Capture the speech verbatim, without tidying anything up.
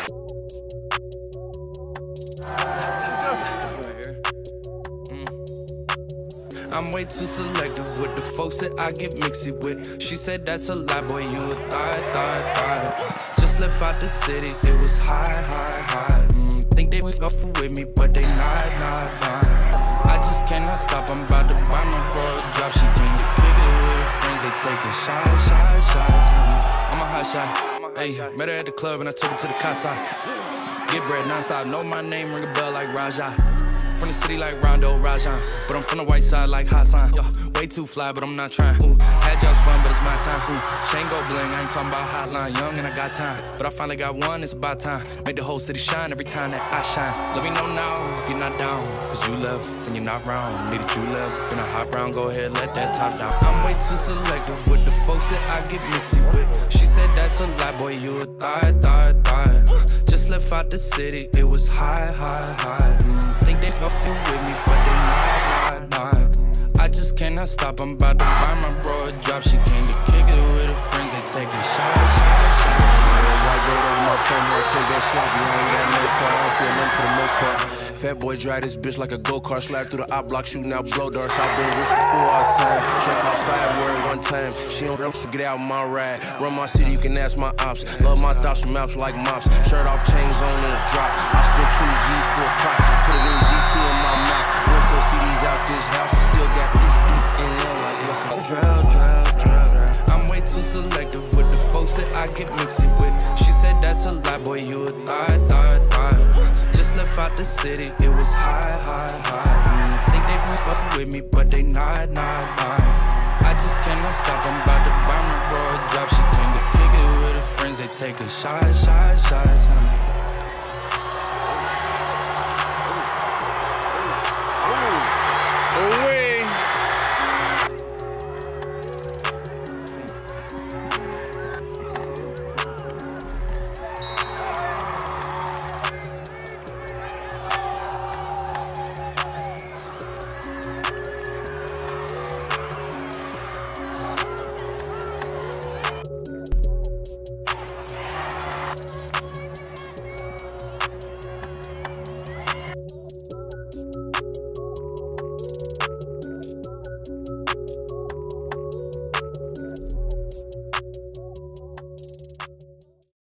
I'm way too selective with the folks that I get mixy with. She said that's a lie, boy, you a thot, thot, thot. Just left out the city, it was high, high, high. Mm, think they was off with me, but they not, not, not. I just cannot stop, I'm about to buy my bro a drop. She came to kick it with her friends, they taking shots, shots, shots. Mm, I'm a hot shot, hey, met her at the club and I took her to the casa. Get bread non-stop, know my name, ring a bell like Raja. From the city like Rondo, Rajan, but I'm from the white side like Hassan. Yo, way too fly, but I'm not trying. Ooh, had y'all's fun, but it's my time. Ooh, chain go bling, I ain't talking about hotline. Young and I got time, but I finally got one, it's about time. Make the whole city shine every time that I shine. Let me know now if you're not down, cause you left and you're not round. Needed you left in a hot brown, go ahead, let that top down. I'm way too selective with the folks that I get mixy with. She said that's a lie, boy, you a thot, thot, thot. Just left out the city, it was high, high, high. Mm, think they off with me, but they not, not, not. I just cannot stop, I'm about to buy my bro a drop. She came to kick it with her friends, they taking shots, shots, shots. White gold over my phone, I take that sloppy. I ain't got no car, I don't feel nothing for the most part. Fat boy drive this bitch like a go-kart, slide through the op block, shooting out blow darts. I've been rich before I signed. Check out five word one time. She don't run to get out my ride. Run my city, you can ask my ops. Love my thoughts from maps like mops. Shirt off, chains on in a drop. I spent two G's for a clock. Put a little G T in my mouth. Went some C Ds out this house, still got in there like what's up? Drown, drown, drown. I'm way too selective with the folks that I get mixy with. She said that's a lie, boy, you a thot, thot, thot. Just left out the city, it was high, high, high. Mm, think they was off with me, but they not, not, not. I just cannot stop, I'm about to buy my bro a drop. She came to kick it with her friends, they taking shots, shots, shots.